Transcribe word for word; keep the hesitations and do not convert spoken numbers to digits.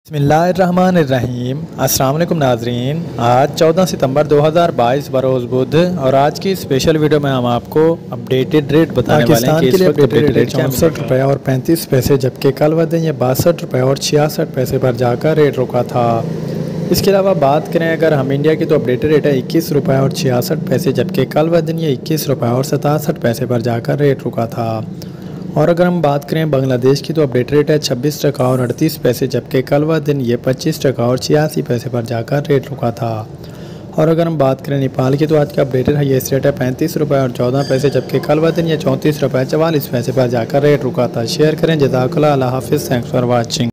बिस्मिल्लाहिर्रहमानिर्रहीम। अस्सलाम वालेकुम नाज़रीन। आज चौदह सितंबर दो हज़ार बाईस बरोज़ बुध और आज की स्पेशल वीडियो में हम आपको अपडेटेड रेट बताने वाले हैं कि इस वक्त अपडेटेड रेट चौंसठ रुपये और पैंतीस पैसे, जबकि कल वह दिन ये बासठ रुपये और छियासठ पैसे पर जाकर रेट रुका था। इसके अलावा बात करें अगर हम इंडिया की तो अपडेटेड रेट है इक्कीस रुपये और छियासठ पैसे, जबकि कल वह दिन ये इक्कीस रुपये और सतासठ पैसे पर जाकर रेट रुका था। और अगर हम बात करें बांग्लादेश की तो अपडेट रेट है छब्बीस टका और अड़तीस पैसे, जबकि कल वह दिन ये पच्चीस टका और छियासी पैसे पर जाकर रेट रुका था। और अगर हम बात करें नेपाल की तो आज का अपडेटेड है ये रेट है पैंतीस रुपये और चौदह पैसे, जबकि कल वह दिन ये चौंतीस रुपये चवालीस पैसे पर जाकर रेट रुका था। शेयर करें। जज़ाकल्लाह। अल्लाह हाफ़िज़। Thanks for watching.